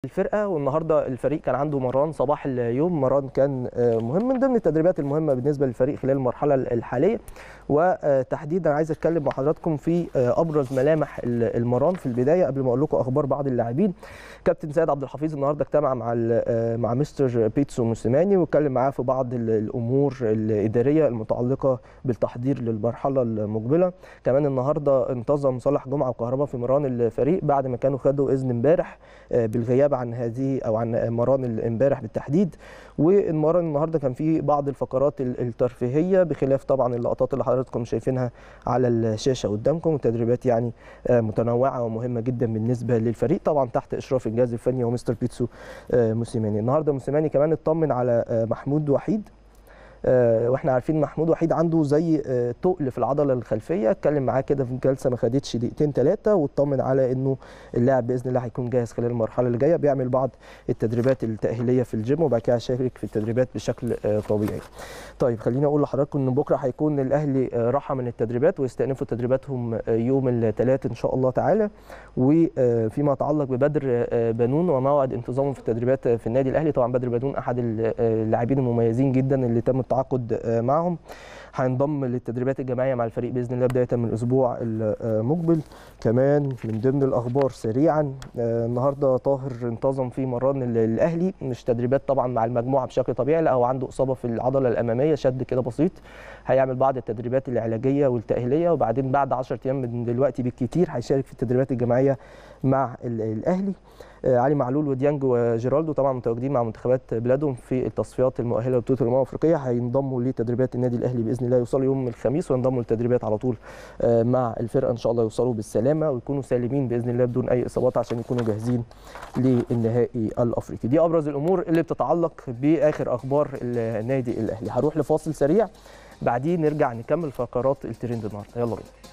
الفرقه. والنهارده الفريق كان عنده مران صباح اليوم، مران كان مهم من ضمن التدريبات المهمه بالنسبه للفريق خلال المرحله الحاليه. وتحديدا عايز اتكلم مع حضراتكم في ابرز ملامح المران في البدايه قبل ما اقول لكم اخبار بعض اللاعبين. كابتن سيد عبد الحفيظ النهارده اجتمع مع مستر بيتسو موسيماني واتكلم معاه في بعض الامور الاداريه المتعلقه بالتحضير للمرحله المقبله. كمان النهارده انتظم صالح جمعه وكهربا في مران الفريق بعد ما كانوا خدوا اذن امبارح بالغياب عن هذه او عن مران امبارح بالتحديد. والمران النهارده كان في بعض الفقرات الترفيهيه بخلاف طبعا اللقطات اللي حضراتكم شايفينها على الشاشه قدامكم، وتدريبات يعني متنوعه ومهمه جدا بالنسبه للفريق طبعا تحت اشراف الجهاز الفني ومستر بيتسو موسيماني. النهارده موسيماني كمان اطمن على محمود وحيد، واحنا عارفين محمود وحيد عنده زي تقل في العضله الخلفيه. اتكلم معاه كده في جلسه ما خدتش دقيقتين ثلاثه واطمن على انه اللاعب باذن الله هيكون جاهز خلال المرحله اللي جايه، بيعمل بعض التدريبات التاهيليه في الجيم وبعد كده هيشارك في التدريبات بشكل طبيعي. طيب خليني اقول لحضراتكم ان بكره هيكون الاهلي راحه من التدريبات ويستأنفوا تدريباتهم يوم الثلاث ان شاء الله تعالى. وفيما يتعلق ببدر بنون وموعد انتظامه في التدريبات في النادي الاهلي، طبعا بدر بنون احد اللاعبين المميزين جدا اللي تم التعاقد معهم، هينضم للتدريبات الجماعيه مع الفريق باذن الله بدايه من الاسبوع المقبل. كمان من ضمن الاخبار سريعا، النهارده طاهر انتظم في مران الاهلي، مش تدريبات طبعا مع المجموعه بشكل طبيعي، لا هو عنده اصابه في العضله الاماميه، شد كده بسيط، هيعمل بعض التدريبات العلاجيه والتاهيليه وبعدين بعد 10 ايام من دلوقتي بالكثير هيشارك في التدريبات الجماعيه مع الاهلي. علي معلول وديانج وجيرالدو طبعا متواجدين مع منتخبات بلادهم في التصفيات المؤهله لبطوله الامم الافريقيه، هينضموا لتدريبات النادي الاهلي باذن الله، يوصلوا يوم الخميس وينضموا للتدريبات على طول مع الفرقه ان شاء الله، يوصلوا بالسلامه ويكونوا سالمين باذن الله بدون اي اصابات عشان يكونوا جاهزين للنهائي الافريقي. دي ابرز الامور اللي بتتعلق باخر اخبار النادي الاهلي. هروح لفاصل سريع بعدين نرجع نكمل فقرات الترند النهارده، يلا بينا.